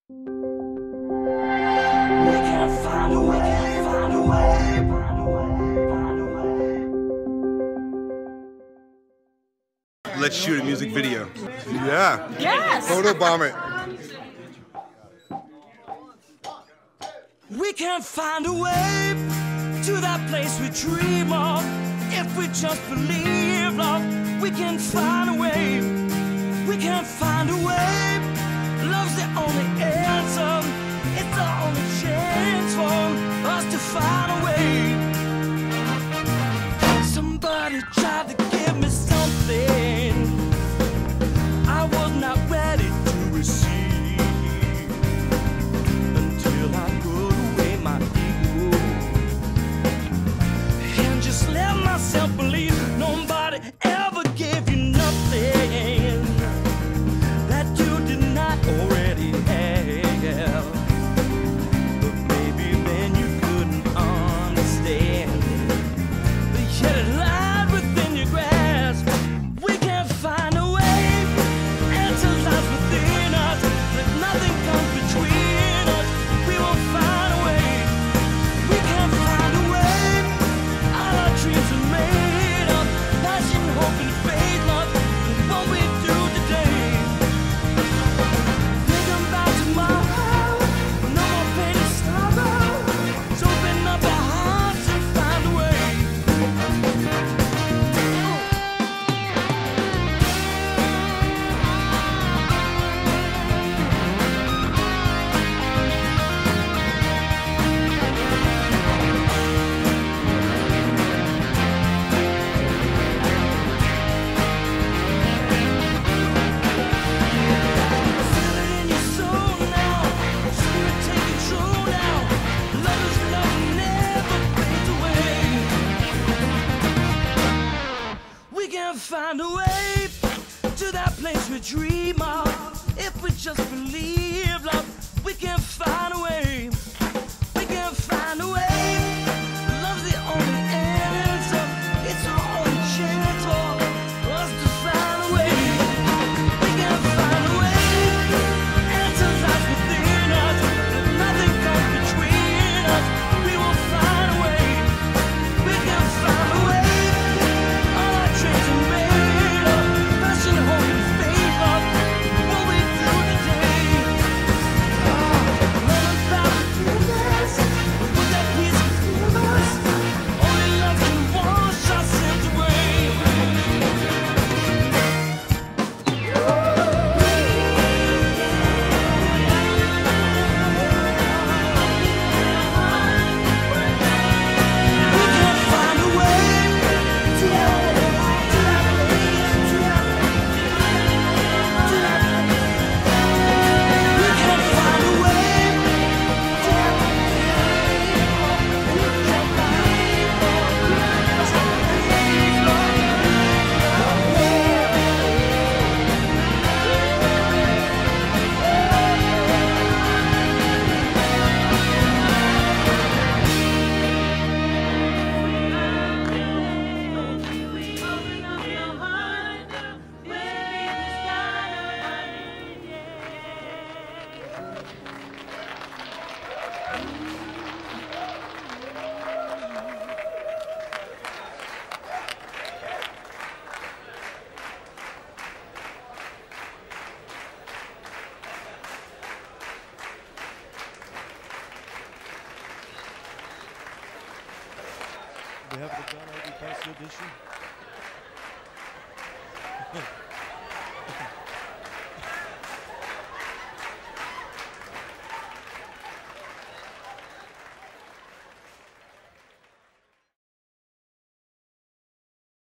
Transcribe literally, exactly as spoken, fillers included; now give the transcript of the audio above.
We can't find a way, find a way, find a way, find a way. Let's shoot a music video. Yeah. Yes. Photobomb it. We can't find a way to that place we dream of. If we just believe, love, we can find a way. We can't find a way. Love's the only answer. It's the only chance for us to find a way. Somebody tried to give me something I was not ready to receive until I put away my ego and just let myself believe nobody ever gave you nothing that you did not already have. But maybe then you couldn't understand, but yet it lied within your grasp. We can't find a way, answer lies within us. But nothing comes between us. We won't find a way. We can't find a way. All our dreams are made of passion, hope, and faith, love. And what we do today. Thinking about tomorrow, no more pain and sorrow. So open up our hearts and find a way. Feel it in your soul now. Spirit take control now. Love is love never fades away. We can find a way to that place we dream of. If we just believe, love, we can find a way. We can find a way. Love's the only answer. It's our only chance for us to find a way. We can find a way. Answer lies within us. If nothing comes between us, we will find a way. We can find a way. All our dreams are made of passion, hope, and faith, love. What we do today. Learn about forgiveness. Put that peace within us. Only love can wash our sins away. We can't find a way to that place, to that place, to that place, to that place. We can't find a way to that place. We can't find They have the John Ivy Fancy Edition.